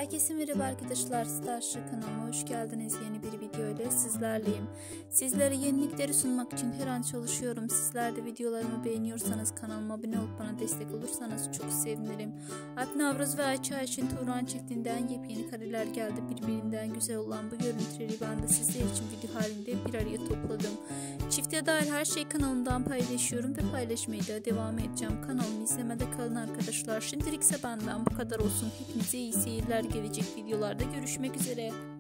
Herkese merhaba arkadaşlar, Starship kanalıma hoş geldiniz. Yeni bir video ile sizlerleyim. Sizlere yenilikleri sunmak için her an çalışıyorum. Sizler de videolarımı beğeniyorsanız kanalıma abone olup bana destek olursanız çok sevinirim. Alp Navruz ve Ayça Ayşin Turan çiftinden yepyeni kareler geldi. Birbirinden güzel olan bu görüntüleri ben de sizler için video halinde bir araya topladım. Çifte dair her şeyi kanalımdan paylaşıyorum ve paylaşmaya da devam edeceğim. Kanalımı izlemede kalın arkadaşlar. Şimdilik ise benden bu kadar olsun. Hepinize iyi seyirler. Gelecek videolarda görüşmek üzere.